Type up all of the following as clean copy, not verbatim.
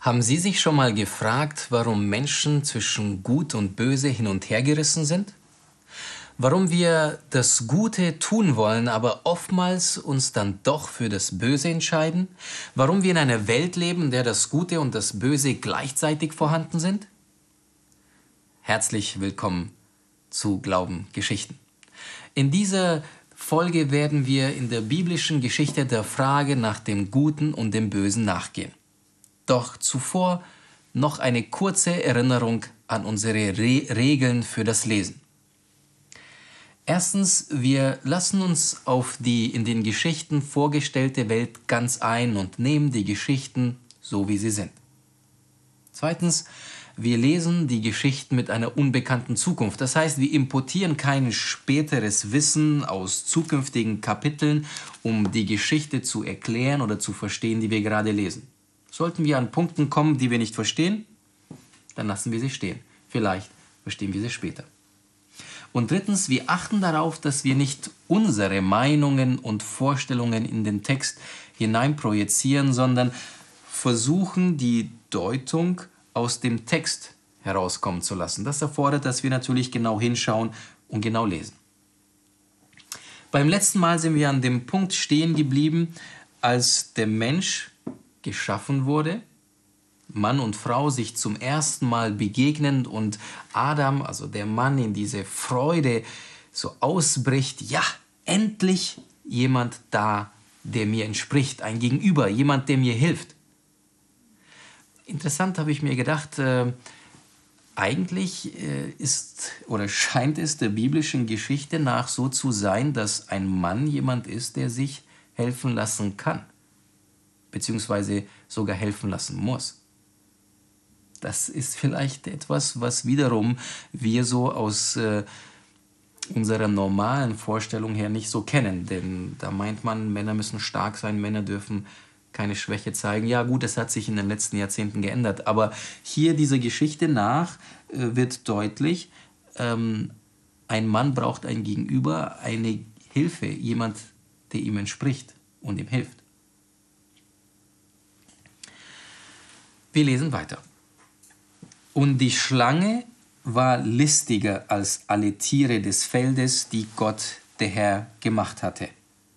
Haben Sie sich schon mal gefragt, warum Menschen zwischen Gut und Böse hin und her gerissen sind? Warum wir das Gute tun wollen, aber oftmals uns dann doch für das Böse entscheiden? Warum wir in einer Welt leben, in der das Gute und das Böse gleichzeitig vorhanden sind? Herzlich willkommen zu Glauben Geschichten. In dieser Folge werden wir in der biblischen Geschichte der Frage nach dem Guten und dem Bösen nachgehen. Doch zuvor noch eine kurze Erinnerung an unsere Regeln für das Lesen. Erstens, wir lassen uns auf die in den Geschichten vorgestellte Welt ganz ein und nehmen die Geschichten so, wie sie sind. Zweitens, wir lesen die Geschichten mit einer unbekannten Zukunft. Das heißt, wir importieren kein späteres Wissen aus zukünftigen Kapiteln, um die Geschichte zu erklären oder zu verstehen, die wir gerade lesen. Sollten wir an Punkten kommen, die wir nicht verstehen, dann lassen wir sie stehen. Vielleicht verstehen wir sie später. Und drittens, wir achten darauf, dass wir nicht unsere Meinungen und Vorstellungen in den Text hineinprojizieren, sondern versuchen, die Deutung aus dem Text herauskommen zu lassen. Das erfordert, dass wir natürlich genau hinschauen und genau lesen. Beim letzten Mal sind wir an dem Punkt stehen geblieben, als der Mensch geschaffen wurde, Mann und Frau sich zum ersten Mal begegnen und Adam, also der Mann, in diese Freude so ausbricht, ja, endlich jemand da, der mir entspricht, ein Gegenüber, jemand, der mir hilft. Interessant habe ich mir gedacht, eigentlich ist oder scheint es der biblischen Geschichte nach so zu sein, dass ein Mann jemand ist, der sich helfen lassen kann, beziehungsweise sogar helfen lassen muss. Das ist vielleicht etwas, was wiederum wir so aus unserer normalen Vorstellung her nicht so kennen. Denn da meint man, Männer müssen stark sein, Männer dürfen keine Schwäche zeigen. Ja gut, das hat sich in den letzten Jahrzehnten geändert. Aber hier dieser Geschichte nach wird deutlich, ein Mann braucht ein Gegenüber, eine Hilfe, jemand, der ihm entspricht und ihm hilft. Wir lesen weiter. Und die Schlange war listiger als alle Tiere des Feldes, die Gott, der Herr, gemacht hatte.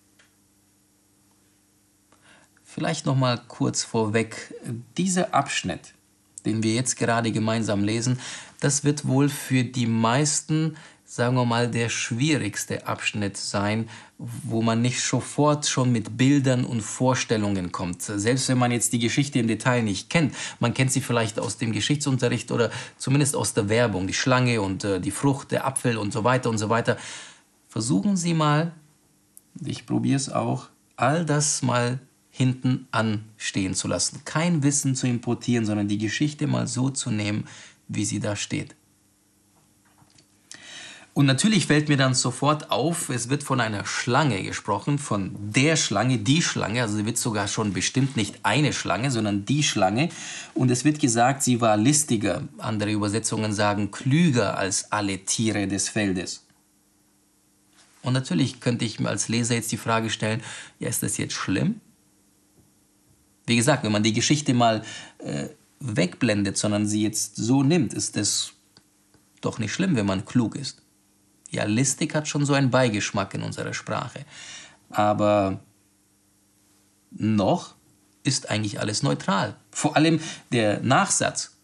Vielleicht noch mal kurz vorweg, dieser Abschnitt, den wir jetzt gerade gemeinsam lesen, das wird wohl für die meisten, sagen wir mal, der schwierigste Abschnitt sein, wo man nicht sofort schon mit Bildern und Vorstellungen kommt. Selbst wenn man jetzt die Geschichte im Detail nicht kennt, man kennt sie vielleicht aus dem Geschichtsunterricht oder zumindest aus der Werbung, die Schlange und die Frucht, der Apfel und so weiter und so weiter. Versuchen Sie mal, ich probiere es auch, all das mal hinten anstehen zu lassen. Kein Wissen zu importieren, sondern die Geschichte mal so zu nehmen, wie sie da steht. Und natürlich fällt mir dann sofort auf, es wird von einer Schlange gesprochen, von der Schlange, die Schlange, also sie wird sogar schon bestimmt nicht eine Schlange, sondern die Schlange. Und es wird gesagt, sie war listiger, andere Übersetzungen sagen klüger als alle Tiere des Feldes. Und natürlich könnte ich mir als Leser jetzt die Frage stellen, ja, ist das jetzt schlimm? Wie gesagt, wenn man die Geschichte mal wegblendet, sondern sie jetzt so nimmt, ist das doch nicht schlimm, wenn man klug ist. Ja, listig hat schon so einen Beigeschmack in unserer Sprache. Aber noch ist eigentlich alles neutral. Vor allem der Nachsatz.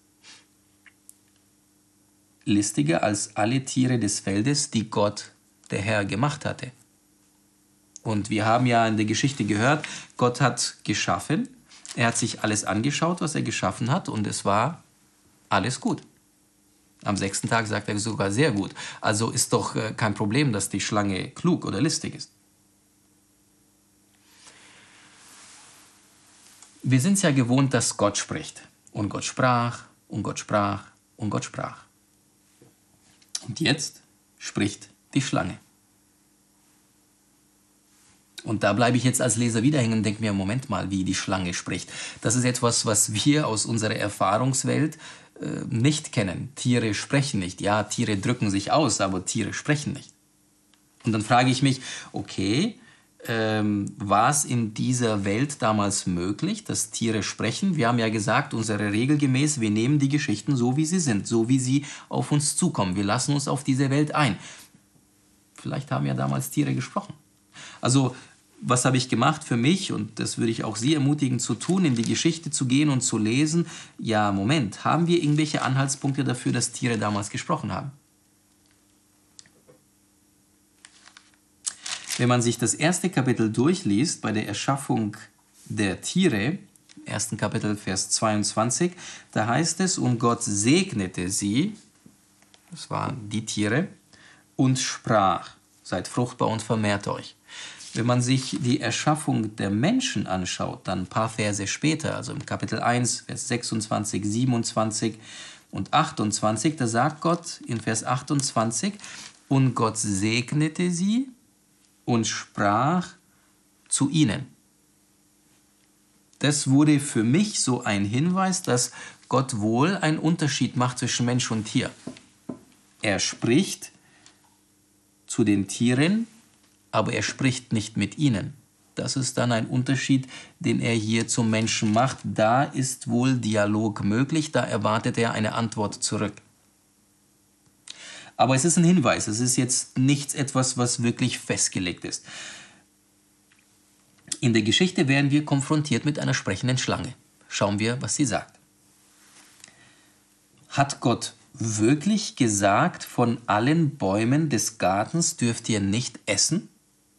Listiger als alle Tiere des Feldes, die Gott, der Herr, gemacht hatte. Und wir haben ja in der Geschichte gehört, Gott hat geschaffen. Er hat sich alles angeschaut, was er geschaffen hat, und es war alles gut. Am 6. Tag sagt er sogar sehr gut. Also ist doch kein Problem, dass die Schlange klug oder listig ist. Wir sind es ja gewohnt, dass Gott spricht. Und Gott sprach, und Gott sprach, und Gott sprach. Und jetzt spricht die Schlange. Und da bleibe ich jetzt als Leser wieder hängen und denke mir, Moment mal, wie die Schlange spricht. Das ist etwas, was wir aus unserer Erfahrungswelt nicht kennen. Tiere sprechen nicht. Ja, Tiere drücken sich aus, aber Tiere sprechen nicht. Und dann frage ich mich, okay, war es in dieser Welt damals möglich, dass Tiere sprechen? Wir haben ja gesagt, unsere Regel gemäß, wir nehmen die Geschichten so, wie sie sind, so wie sie auf uns zukommen. Wir lassen uns auf diese Welt ein. Vielleicht haben ja damals Tiere gesprochen. Also, was habe ich gemacht für mich? Und das würde ich auch Sie ermutigen zu tun, in die Geschichte zu gehen und zu lesen. Ja, Moment, haben wir irgendwelche Anhaltspunkte dafür, dass Tiere damals gesprochen haben? Wenn man sich das erste Kapitel durchliest, bei der Erschaffung der Tiere, im ersten Kapitel, Vers 22, da heißt es, und Gott segnete sie, das waren die Tiere, und sprach, seid fruchtbar und vermehrt euch. Wenn man sich die Erschaffung der Menschen anschaut, dann ein paar Verse später, also im Kapitel 1, Vers 26, 27 und 28, da sagt Gott in Vers 28, und Gott segnete sie und sprach zu ihnen. Das wurde für mich so ein Hinweis, dass Gott wohl einen Unterschied macht zwischen Mensch und Tier. Er spricht zu den Tieren, aber er spricht nicht mit ihnen. Das ist dann ein Unterschied, den er hier zum Menschen macht. Da ist wohl Dialog möglich, da erwartet er eine Antwort zurück. Aber es ist ein Hinweis, es ist jetzt nichts etwas, was wirklich festgelegt ist. In der Geschichte werden wir konfrontiert mit einer sprechenden Schlange. Schauen wir, was sie sagt. Hat Gott wirklich gesagt, von allen Bäumen des Gartens dürft ihr nicht essen?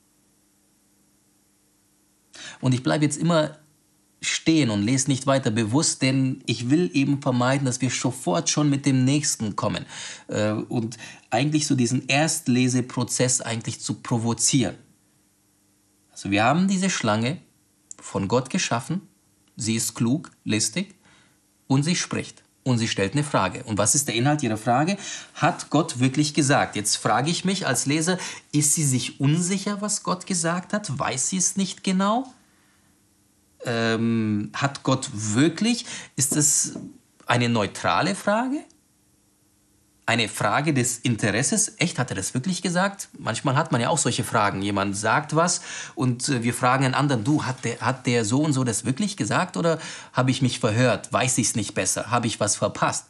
Und ich bleibe jetzt immer stehen und lese nicht weiter bewusst, denn ich will eben vermeiden, dass wir sofort schon mit dem Nächsten kommen und eigentlich so diesen Erstleseprozess eigentlich zu provozieren. Also wir haben diese Schlange von Gott geschaffen, sie ist klug, listig und sie spricht und sie stellt eine Frage. Und was ist der Inhalt ihrer Frage? Hat Gott wirklich gesagt? Jetzt frage ich mich als Leser, ist sie sich unsicher, was Gott gesagt hat? Weiß sie es nicht genau? Hat Gott wirklich, ist es eine neutrale Frage? Eine Frage des Interesses? Echt, hat er das wirklich gesagt? Manchmal hat man ja auch solche Fragen. Jemand sagt was und wir fragen einen anderen, du, hat der so und so das wirklich gesagt oder habe ich mich verhört? Weiß ich es nicht besser? Habe ich was verpasst?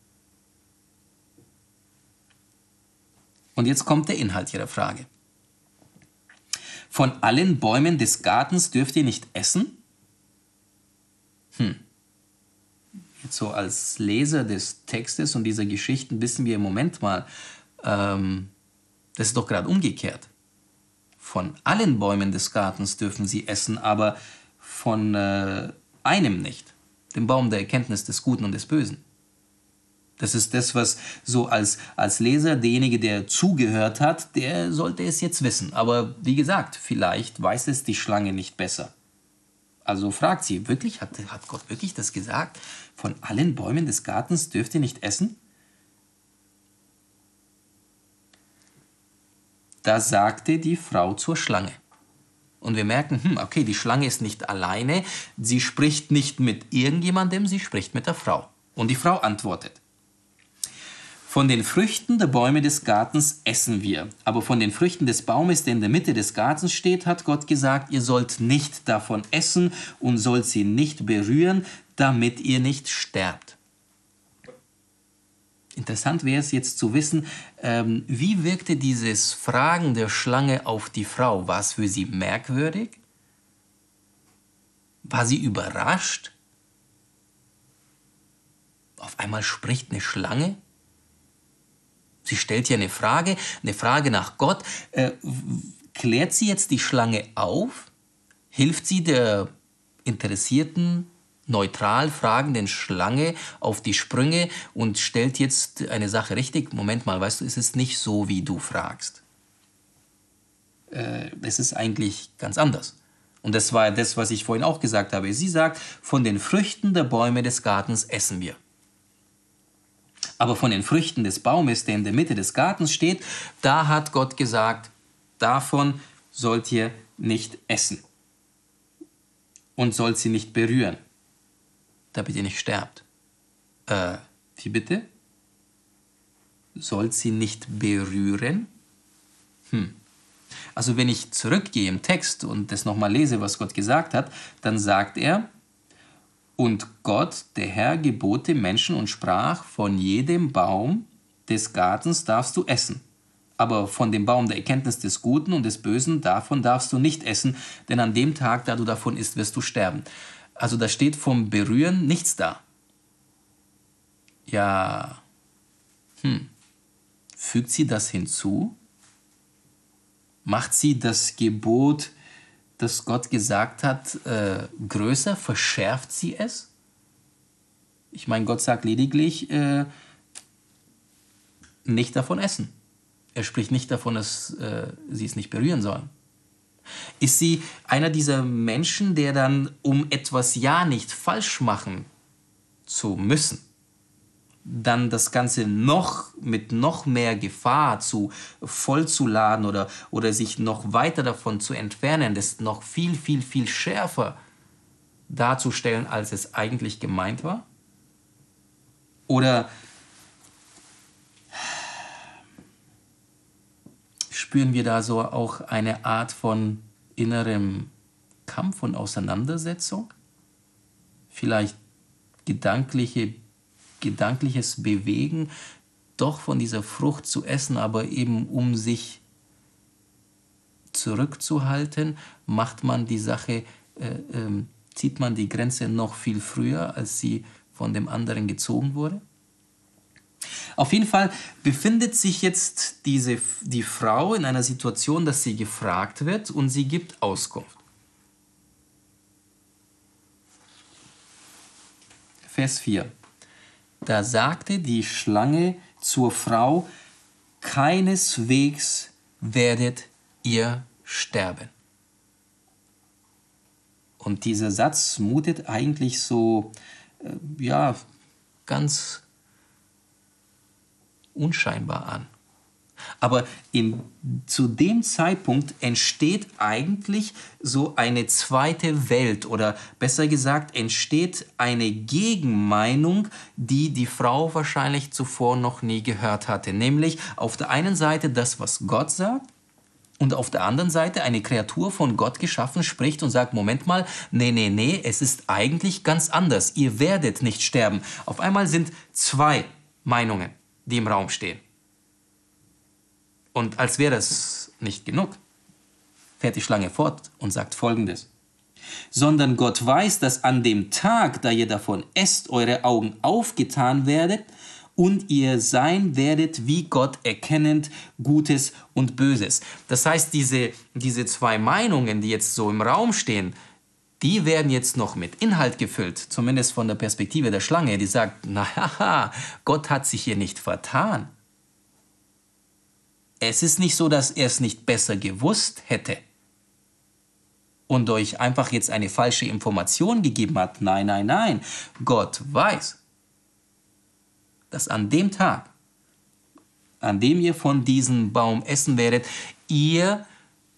Und jetzt kommt der Inhalt Ihrer Frage. Von allen Bäumen des Gartens dürft ihr nicht essen? Jetzt so als Leser des Textes und dieser Geschichten wissen wir im Moment mal, das ist doch gerade umgekehrt. Von allen Bäumen des Gartens dürfen sie essen, aber von einem nicht, dem Baum der Erkenntnis des Guten und des Bösen. Das ist das, was so als Leser, derjenige, der zugehört hat, der sollte es jetzt wissen. Aber wie gesagt, vielleicht weiß es die Schlange nicht besser. Also fragt sie, wirklich, hat Gott wirklich das gesagt? Von allen Bäumen des Gartens dürft ihr nicht essen? Da sagte die Frau zur Schlange. Und wir merken, okay, die Schlange ist nicht alleine, sie spricht nicht mit irgendjemandem, sie spricht mit der Frau. Und die Frau antwortet. Von den Früchten der Bäume des Gartens essen wir, aber von den Früchten des Baumes, der in der Mitte des Gartens steht, hat Gott gesagt, ihr sollt nicht davon essen und sollt sie nicht berühren, damit ihr nicht sterbt. Interessant wäre es jetzt zu wissen, wie wirkte dieses Fragen der Schlange auf die Frau? War es für sie merkwürdig? War sie überrascht? Auf einmal spricht eine Schlange? Sie stellt ja eine Frage nach Gott. Klärt sie jetzt die Schlange auf? Hilft sie der interessierten, neutral fragenden Schlange auf die Sprünge und stellt jetzt eine Sache richtig? Moment mal, weißt du, es ist nicht so, wie du fragst. Es ist eigentlich ganz anders. Und das war das, was ich vorhin auch gesagt habe. Sie sagt, von den Früchten der Bäume des Gartens essen wir. Aber von den Früchten des Baumes, der in der Mitte des Gartens steht, da hat Gott gesagt, davon sollt ihr nicht essen und sollt sie nicht berühren, damit ihr nicht sterbt. Wie bitte? Sollt sie nicht berühren? Also wenn ich zurückgehe im Text und das nochmal lese, was Gott gesagt hat, dann sagt er, und Gott, der Herr, gebot dem Menschen und sprach, von jedem Baum des Gartens darfst du essen. Aber von dem Baum der Erkenntnis des Guten und des Bösen, davon darfst du nicht essen, denn an dem Tag, da du davon isst, wirst du sterben. Also da steht vom Berühren nichts da. Ja, fügt sie das hinzu? Macht sie das Gebot, das Gott gesagt hat, größer? Verschärft sie es? Ich meine, Gott sagt lediglich, nicht davon essen. Er spricht nicht davon, dass sie es nicht berühren sollen. Ist sie einer dieser Menschen, der dann, um etwas ja nicht falsch machen zu müssen, dann das Ganze mit noch mehr Gefahr vollzuladen oder sich noch weiter davon zu entfernen, das noch viel, viel, viel schärfer darzustellen, als es eigentlich gemeint war? Oder spüren wir da so auch eine Art von innerem Kampf und Auseinandersetzung? Vielleicht gedankliches Bewegen, doch von dieser Frucht zu essen, aber eben um sich zurückzuhalten, macht man die Sache, zieht man die Grenze noch viel früher, als sie von dem anderen gezogen wurde? Auf jeden Fall befindet sich jetzt die Frau in einer Situation, dass sie gefragt wird und sie gibt Auskunft. Vers 4. Da sagte die Schlange zur Frau, keineswegs werdet ihr sterben. Und dieser Satz mutet eigentlich so, ganz unscheinbar an. Aber zu dem Zeitpunkt entsteht eigentlich so eine zweite Welt oder besser gesagt entsteht eine Gegenmeinung, die die Frau wahrscheinlich zuvor noch nie gehört hatte. Nämlich auf der einen Seite das, was Gott sagt, und auf der anderen Seite eine Kreatur von Gott geschaffen spricht und sagt, Moment mal, nee, es ist eigentlich ganz anders. Ihr werdet nicht sterben. Auf einmal sind zwei Meinungen, die im Raum stehen. Und als wäre das nicht genug, fährt die Schlange fort und sagt Folgendes. Sondern Gott weiß, dass an dem Tag, da ihr davon esst, eure Augen aufgetan werdet und ihr sein werdet wie Gott, erkennend Gutes und Böses. Das heißt, diese zwei Meinungen, die jetzt so im Raum stehen, die werden jetzt noch mit Inhalt gefüllt, zumindest von der Perspektive der Schlange, die sagt, naja, Gott hat sich hier nicht vertan. Es ist nicht so, dass er es nicht besser gewusst hätte und euch einfach jetzt eine falsche Information gegeben hat. Nein. Gott weiß, dass an dem Tag, an dem ihr von diesem Baum essen werdet, ihr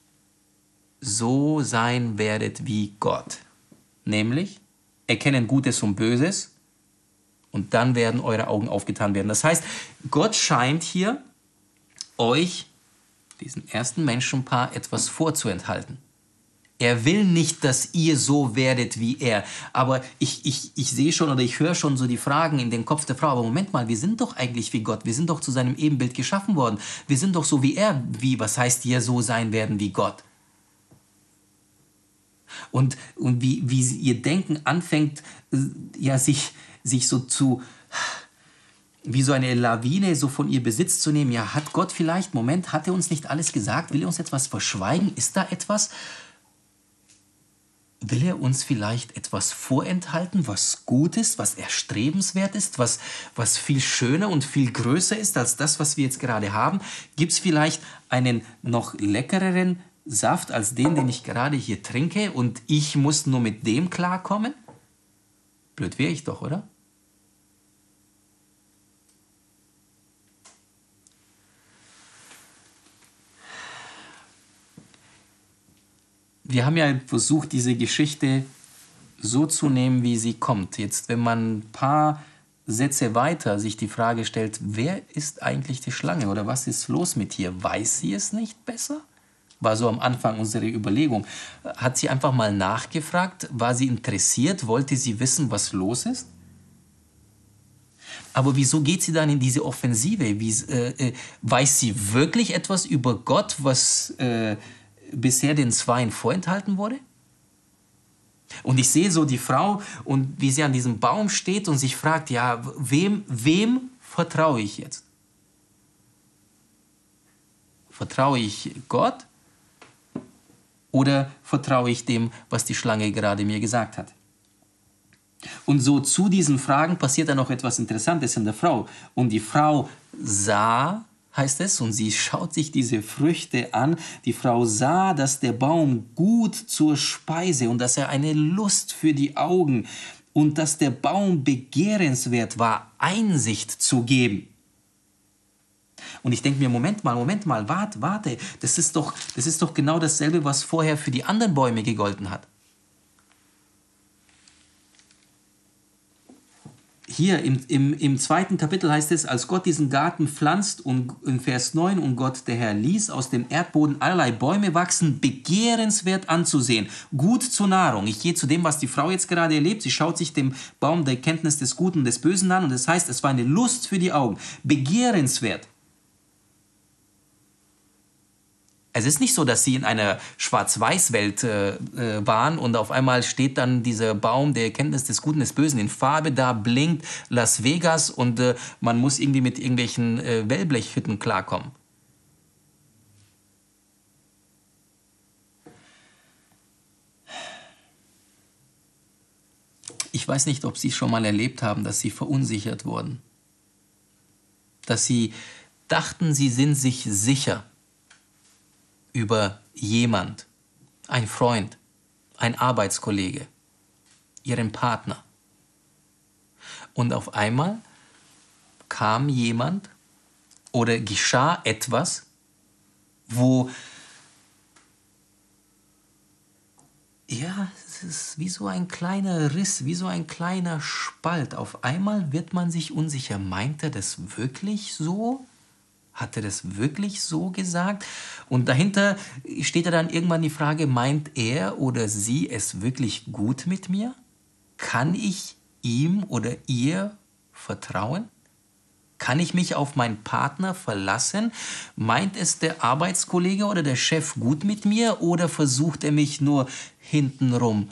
so sein werdet wie Gott. Nämlich erkennen Gutes und Böses und dann werden eure Augen aufgetan werden. Das heißt, Gott scheint hier euch, diesem ersten Menschenpaar, etwas vorzuenthalten. Er will nicht, dass ihr so werdet wie er. Aber ich sehe schon oder ich höre schon so die Fragen in den Kopf der Frau. Aber Moment mal, wir sind doch eigentlich wie Gott. Wir sind doch zu seinem Ebenbild geschaffen worden. Wir sind doch so wie er. Was heißt wir so sein werden wie Gott? Und wie ihr Denken anfängt, sich so zu, wie so eine Lawine so von ihr Besitz zu nehmen. Ja, hat Gott vielleicht, Moment, hat er uns nicht alles gesagt? Will er uns etwas verschweigen? Ist da etwas? Will er uns vielleicht etwas vorenthalten, was gut ist, was erstrebenswert ist, was viel schöner und viel größer ist als das, was wir jetzt gerade haben? Gibt es vielleicht einen noch leckereren Saft als den ich gerade hier trinke und ich muss nur mit dem klarkommen? Blöd wäre ich doch, oder? Wir haben ja versucht, diese Geschichte so zu nehmen, wie sie kommt. Jetzt, wenn man ein paar Sätze weiter sich die Frage stellt, wer ist eigentlich die Schlange oder was ist los mit ihr? Weiß sie es nicht besser? war so am Anfang unsere Überlegung. Hat sie einfach mal nachgefragt? War sie interessiert? Wollte sie wissen, was los ist? Aber wieso geht sie dann in diese Offensive? Weiß sie wirklich etwas über Gott, was bisher den Zweien vorenthalten wurde? Und ich sehe so die Frau, und wie sie an diesem Baum steht und sich fragt, ja, wem vertraue ich jetzt? Vertraue ich Gott oder vertraue ich dem, was die Schlange gerade mir gesagt hat? Und so zu diesen Fragen passiert dann noch etwas Interessantes in der Frau. Und die Frau sah, heißt es, und sie schaut sich diese Früchte an. Die Frau sah, dass der Baum gut zur Speise und dass er eine Lust für die Augen und dass der Baum begehrenswert war, Einsicht zu geben. Und ich denke mir, Moment mal, warte, das ist doch genau dasselbe, was vorher für die anderen Bäume gegolten hat. Hier im 2. Kapitel heißt es, als Gott diesen Garten pflanzt, und in Vers 9, und Gott, der Herr, ließ aus dem Erdboden allerlei Bäume wachsen, begehrenswert anzusehen, gut zur Nahrung. Ich gehe zu dem, was die Frau jetzt gerade erlebt. Sie schaut sich den Baum der Kenntnis des Guten und des Bösen an, und das heißt, es war eine Lust für die Augen, begehrenswert. Es ist nicht so, dass sie in einer Schwarz-Weiß-Welt waren und auf einmal steht dann dieser Baum der Erkenntnis des Guten und des Bösen in Farbe da, blinkt Las Vegas und man muss irgendwie mit irgendwelchen Wellblechhütten klarkommen. Ich weiß nicht, ob Sie schon mal erlebt haben, dass Sie verunsichert wurden. Dass Sie dachten, Sie sind sich sicher über jemand, ein Freund, ein Arbeitskollege, ihren Partner. Und auf einmal kam jemand oder geschah etwas, wo, ja, es ist wie so ein kleiner Riss, wie so ein kleiner Spalt. Auf einmal wird man sich unsicher. Meint er das wirklich so? Hat er das wirklich so gesagt? Und dahinter steht ja dann irgendwann die Frage, meint er oder sie es wirklich gut mit mir? Kann ich ihm oder ihr vertrauen? Kann ich mich auf meinen Partner verlassen? Meint es der Arbeitskollege oder der Chef gut mit mir oder versucht er mich nur hintenrum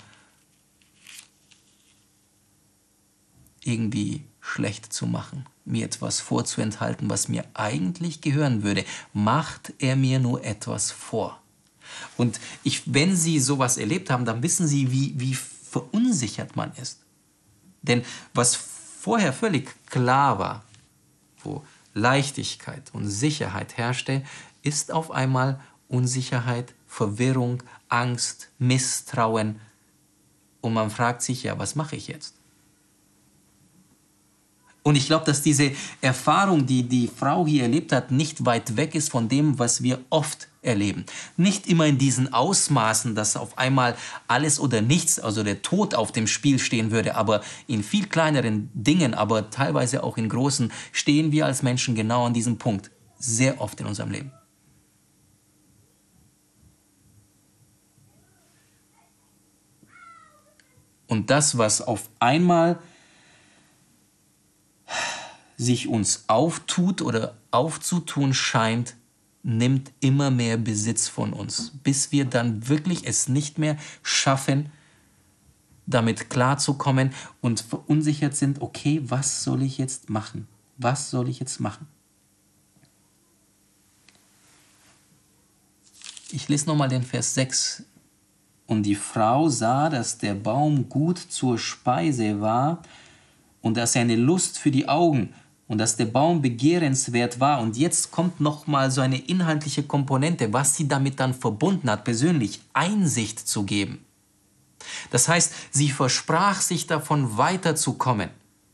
irgendwie schlecht zu machen, mir etwas vorzuenthalten, was mir eigentlich gehören würde? Macht er mir nur etwas vor? Und wenn Sie sowas erlebt haben, dann wissen Sie, wie verunsichert man ist. Denn was vorher völlig klar war, wo Leichtigkeit und Sicherheit herrschte, ist auf einmal Unsicherheit, Verwirrung, Angst, Misstrauen. Und man fragt sich, ja, was mache ich jetzt? Und ich glaube, dass diese Erfahrung, die die Frau hier erlebt hat, nicht weit weg ist von dem, was wir oft erleben. Nicht immer in diesen Ausmaßen, dass auf einmal alles oder nichts, also der Tod auf dem Spiel stehen würde, aber in viel kleineren Dingen, aber teilweise auch in großen, stehen wir als Menschen genau an diesem Punkt. Sehr oft in unserem Leben. Und das, was auf einmal sich uns auftut oder aufzutun scheint, nimmt immer mehr Besitz von uns, bis wir dann wirklich es nicht mehr schaffen, damit klarzukommen und verunsichert sind, okay, was soll ich jetzt machen? Was soll ich jetzt machen? Ich lese nochmal den Vers 6. Und die Frau sah, dass der Baum gut zur Speise war und dass er eine Lust für die Augen und dass der Baum begehrenswert war. Und jetzt kommt nochmal so eine inhaltliche Komponente, was sie damit dann verbunden hat, persönlich Einsicht zu geben. Das heißt, sie versprach sich davon weiterzukommen.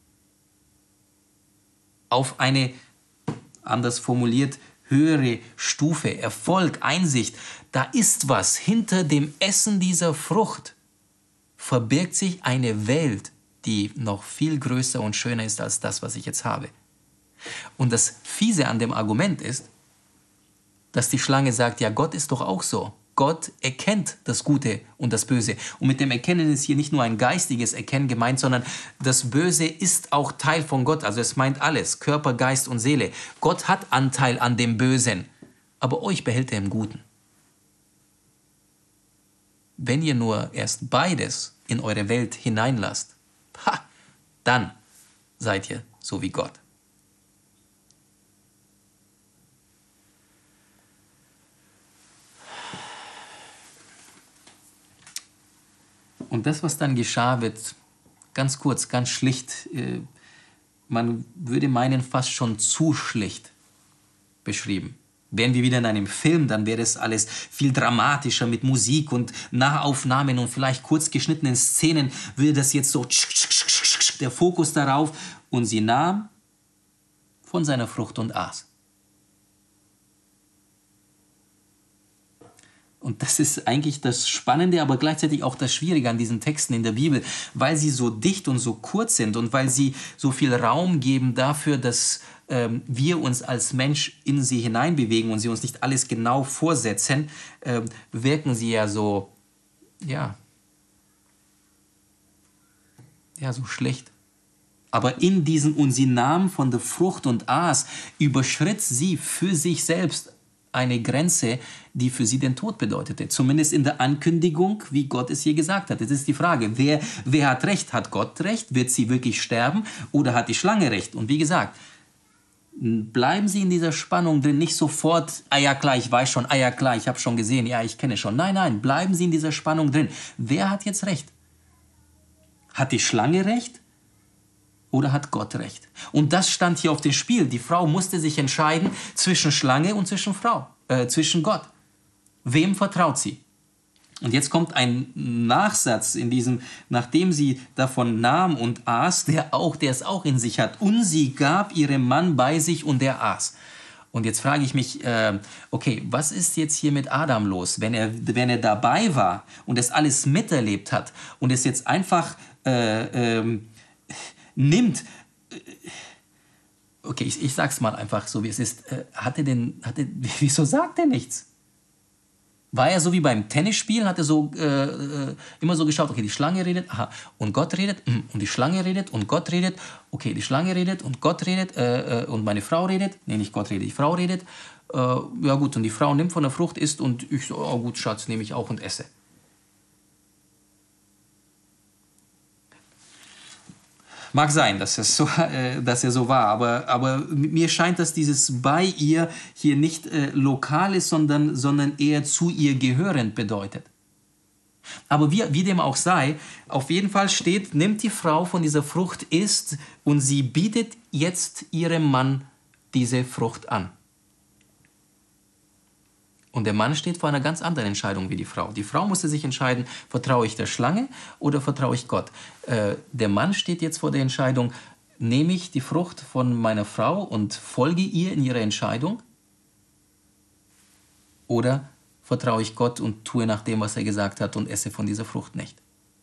Auf eine, anders formuliert, höhere Stufe, Erfolg, Einsicht. Da ist was. Hinter dem Essen dieser Frucht verbirgt sich eine Welt, die noch viel größer und schöner ist als das, was ich jetzt habe. Und das Fiese an dem Argument ist, dass die Schlange sagt, ja, Gott ist doch auch so. Gott erkennt das Gute und das Böse. Und mit dem Erkennen ist hier nicht nur ein geistiges Erkennen gemeint, sondern das Böse ist auch Teil von Gott. Also es meint alles, Körper, Geist und Seele. Gott hat Anteil an dem Bösen, aber euch behält er im Guten. Wenn ihr nur erst beides in eure Welt hineinlasst, dann seid ihr so wie Gott. Und das, was dann geschah, wird ganz kurz, ganz schlicht, man würde meinen, fast schon zu schlicht beschrieben. Wären wir wieder in einem Film, dann wäre es alles viel dramatischer mit Musik und Nahaufnahmen und vielleicht kurz geschnittenen Szenen, würde das jetzt so der Fokus darauf, und sie nahm von seiner Frucht und aß. Und das ist eigentlich das Spannende, aber gleichzeitig auch das Schwierige an diesen Texten in der Bibel, weil sie so dicht und so kurz sind und weil sie so viel Raum geben dafür, dass wir uns als Mensch in sie hineinbewegen und sie uns nicht alles genau vorsetzen, wirken sie ja so, ja, so schlecht. Aber in diesen, und sie nahm von der Frucht und aß, überschritt sie für sich selbst eine Grenze, die für sie den Tod bedeutete. Zumindest in der Ankündigung, wie Gott es hier gesagt hat. Jetzt ist die Frage, wer hat Recht? Hat Gott Recht? Wird sie wirklich sterben? Oder hat die Schlange Recht? Und wie gesagt, bleiben Sie in dieser Spannung drin, nicht sofort, ah ja klar, ich weiß schon, ah ja klar, ich habe schon gesehen, ja, ich kenne schon. Nein, nein, bleiben Sie in dieser Spannung drin. Wer hat jetzt Recht? Hat die Schlange Recht? Oder hat Gott Recht? Und das stand hier auf dem Spiel. Die Frau musste sich entscheiden zwischen Schlange und zwischen Gott. Wem vertraut sie? Und jetzt kommt ein Nachsatz in diesem, nachdem sie davon nahm und aß, der es auch in sich hat. Und sie gab ihrem Mann bei sich und er aß. Und jetzt frage ich mich, okay, was ist jetzt hier mit Adam los, wenn er dabei war und es alles miterlebt hat und es jetzt einfach nimmt, okay, ich sag's mal einfach so, wie es ist, wieso sagt er nichts? War er so wie beim Tennisspielen, hat er so immer so geschaut, okay, die Schlange redet, aha, und Gott redet, und die Schlange redet, und Gott redet, okay, die Schlange redet, und Gott redet, und meine Frau redet, nee, nicht Gott redet, die Frau redet, ja gut, und die Frau nimmt von der Frucht, isst, und ich so, oh gut, Schatz, nehme ich auch und esse. Mag sein, dass er so war, aber mir scheint, dass dieses bei ihr hier nicht lokal ist, sondern eher zu ihr gehörend bedeutet. Aber wie dem auch sei, auf jeden Fall steht, nimmt die Frau von dieser Frucht, isst, und sie bietet jetzt ihrem Mann diese Frucht an. Und der Mann steht vor einer ganz anderen Entscheidung wie die Frau. Die Frau musste sich entscheiden, vertraue ich der Schlange oder vertraue ich Gott. Der Mann steht jetzt vor der Entscheidung, nehme ich die Frucht von meiner Frau und folge ihr in ihrer Entscheidung? Oder vertraue ich Gott und tue nach dem, was er gesagt hat, und esse von dieser Frucht nicht?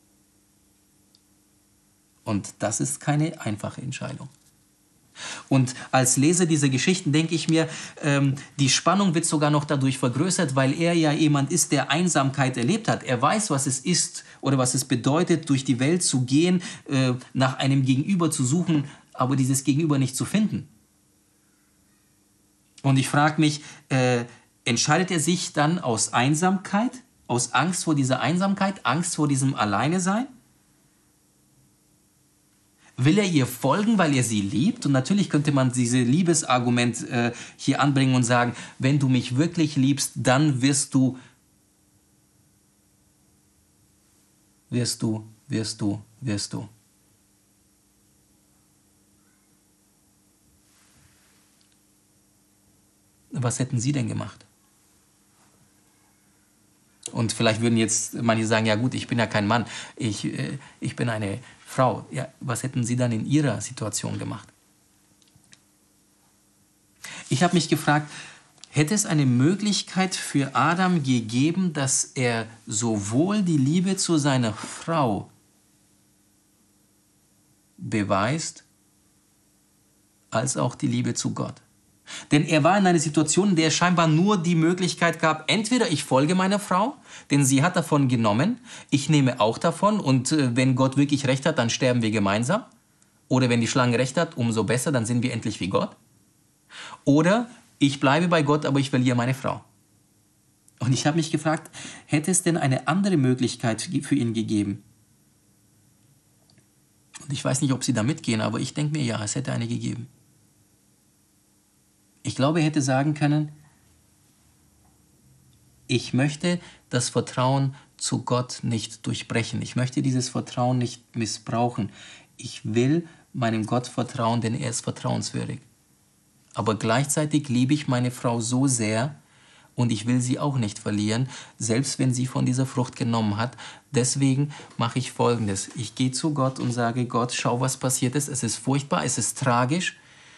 Und das ist keine einfache Entscheidung. Und als Leser dieser Geschichten denke ich mir, die Spannung wird sogar noch dadurch vergrößert, weil er ja jemand ist, der Einsamkeit erlebt hat. Er weiß, was es ist oder was es bedeutet, durch die Welt zu gehen, nach einem Gegenüber zu suchen, aber dieses Gegenüber nicht zu finden. Und ich frage mich, entscheidet er sich dann aus Einsamkeit, aus Angst vor dieser Einsamkeit, Angst vor diesem Alleinesein? Will er ihr folgen, weil er sie liebt? Und natürlich könnte man dieses Liebesargument hier anbringen und sagen, wenn du mich wirklich liebst, dann wirst du. Was hätten Sie denn gemacht? Und vielleicht würden jetzt manche sagen, ja gut, ich bin ja kein Mann, ich bin eine Frau. Ja, was hätten Sie dann in Ihrer Situation gemacht? Ich habe mich gefragt, hätte es eine Möglichkeit für Adam gegeben, dass er sowohl die Liebe zu seiner Frau beweist, als auch die Liebe zu Gott? Denn er war in einer Situation, in der es scheinbar nur die Möglichkeit gab, entweder ich folge meiner Frau, denn sie hat davon genommen, ich nehme auch davon und wenn Gott wirklich recht hat, dann sterben wir gemeinsam. Oder wenn die Schlange recht hat, umso besser, dann sind wir endlich wie Gott. Oder ich bleibe bei Gott, aber ich verliere meine Frau. Und ich habe mich gefragt, hätte es denn eine andere Möglichkeit für ihn gegeben? Und ich weiß nicht, ob Sie da mitgehen, aber ich denke mir, ja, es hätte eine gegeben. Ich glaube, er hätte sagen können, ich möchte das Vertrauen zu Gott nicht durchbrechen. Ich möchte dieses Vertrauen nicht missbrauchen. Ich will meinem Gott vertrauen, denn er ist vertrauenswürdig. Aber gleichzeitig liebe ich meine Frau so sehr, und ich will sie auch nicht verlieren, selbst wenn sie von dieser Frucht genommen hat. Deswegen mache ich Folgendes. Ich gehe zu Gott und sage, Gott, schau, was passiert ist. Es ist furchtbar, es ist tragisch.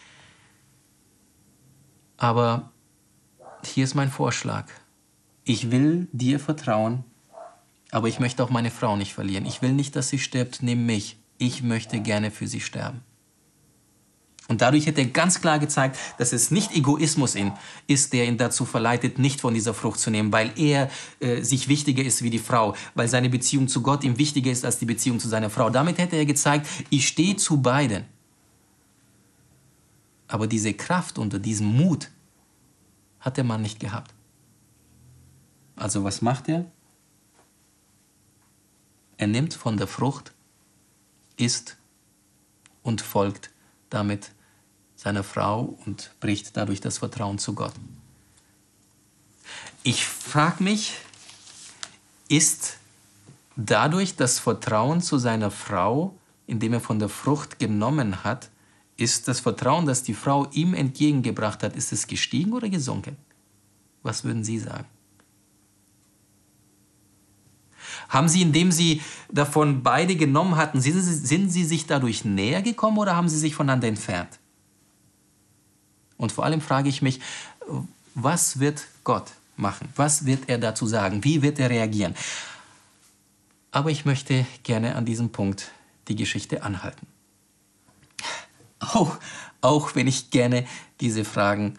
Aber hier ist mein Vorschlag. Ich will dir vertrauen, aber ich möchte auch meine Frau nicht verlieren. Ich will nicht, dass sie stirbt, nimm mich. Ich möchte gerne für sie sterben. Und dadurch hat er ganz klar gezeigt, dass es nicht Egoismus ist, der ihn dazu verleitet, nicht von dieser Frucht zu nehmen, weil er sich wichtiger ist wie die Frau, weil seine Beziehung zu Gott ihm wichtiger ist als die Beziehung zu seiner Frau. Damit hätte er gezeigt, ich stehe zu beiden. Aber diese Kraft unter diesem Mut hat der Mann nicht gehabt. Also was macht er? Er nimmt von der Frucht, isst und folgt damit seiner Frau und bricht dadurch das Vertrauen zu Gott. Ich frage mich, ist dadurch das Vertrauen zu seiner Frau, indem er von der Frucht genommen hat, ist das Vertrauen, das die Frau ihm entgegengebracht hat, ist es gestiegen oder gesunken? Was würden Sie sagen? Haben Sie, indem Sie davon beide genommen hatten, sind Sie sich dadurch näher gekommen oder haben Sie sich voneinander entfernt? Und vor allem frage ich mich, was wird Gott machen? Was wird er dazu sagen? Wie wird er reagieren? Aber ich möchte gerne an diesem Punkt die Geschichte anhalten. Auch wenn ich gerne diese Fragen...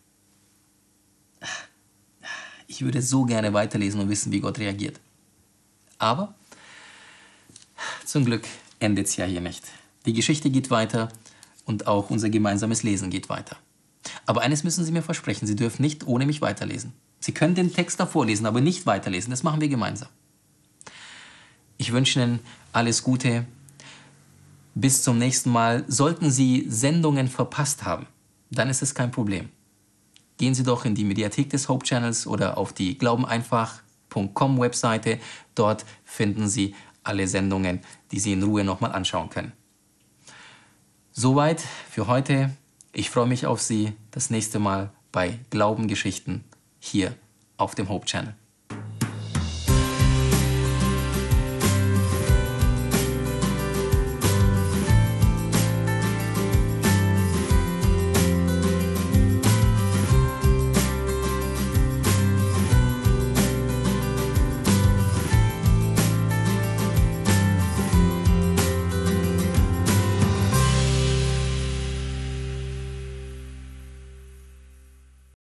Ich würde so gerne weiterlesen und wissen, wie Gott reagiert. Aber zum Glück endet es ja hier nicht. Die Geschichte geht weiter und auch unser gemeinsames Lesen geht weiter. Aber eines müssen Sie mir versprechen, Sie dürfen nicht ohne mich weiterlesen. Sie können den Text davor lesen, aber nicht weiterlesen. Das machen wir gemeinsam. Ich wünsche Ihnen alles Gute. Bis zum nächsten Mal. Sollten Sie Sendungen verpasst haben, dann ist es kein Problem. Gehen Sie doch in die Mediathek des Hope Channels oder auf die glaubeneinfach.com Webseite. Dort finden Sie alle Sendungen, die Sie in Ruhe nochmal anschauen können. Soweit für heute. Ich freue mich auf Sie das nächste Mal bei Glaubengeschichten hier auf dem Hope Channel.